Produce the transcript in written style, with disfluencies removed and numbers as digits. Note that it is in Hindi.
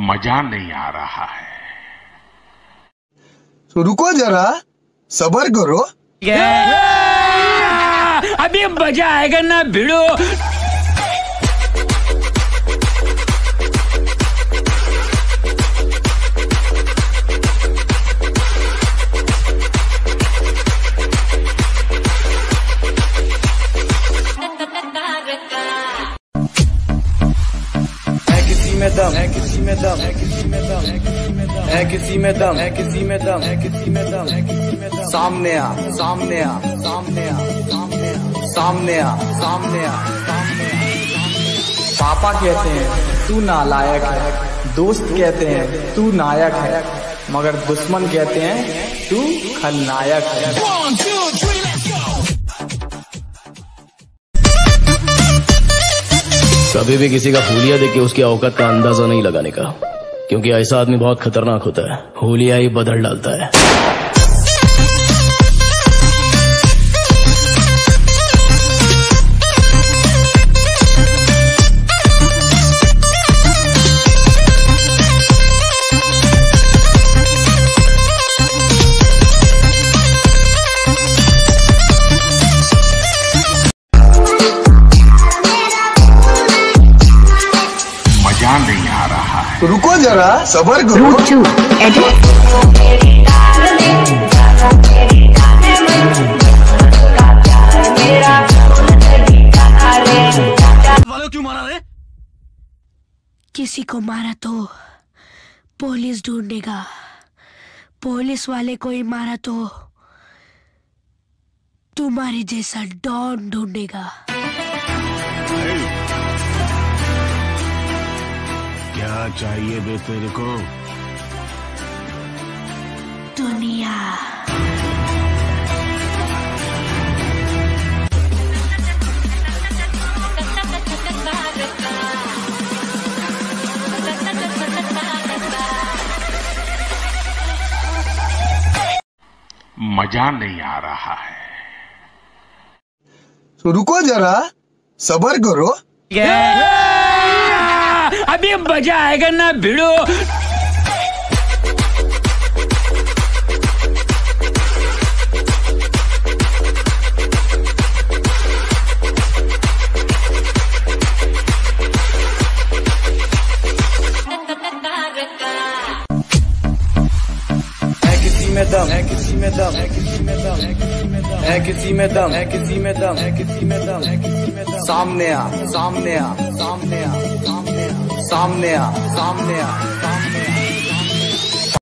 मजा नहीं आ रहा है। तो रुको जरा, सब्र करो। अभी मजा आएगा ना भिड़ो। में दम है, किसी में दम है, किसी में दम है, किसी में दम है, किसी में दम है, किसी में दम है, किसी में दम है, किसी में दम। सामने आ, सामने आ, सामने आ, सामने आ, सामने आ, सामने आ, सामने आ। पापा कहते हैं तू नालायक है, दोस्त कहते हैं तू नायक है, मगर दुश्मन कहते हैं तू खलनायक है। कभी भी किसी का हुलिया देख के उसकी औकात का अंदाजा नहीं लगाने का, क्योंकि ऐसा आदमी बहुत खतरनाक होता है। हुलिया ही बदल डालता है। नहीं आ रहा है। तो रुको जरा, सब्र करो। क्यों मारा रे? किसी को मारा तो पुलिस ढूंढेगा, पुलिस वाले को ही मारा तो तुम्हारे जैसा डॉन ढूंढेगा। क्या चाहिए बे तेरे को? दुनिया। मजा नहीं आ रहा है। तो रुको जरा, सब्र करो। अभी मजा आएगा ना भिड़ो। किसी में दम है, किसी में दम है, किसी में दम है, किसी में दम है, किसी में दम है, किसी में दम है, किसी में दम है, किसी में दम। सामने आ, सामने आ, सामने आ, सामने आ, सामने आ, सामने आ।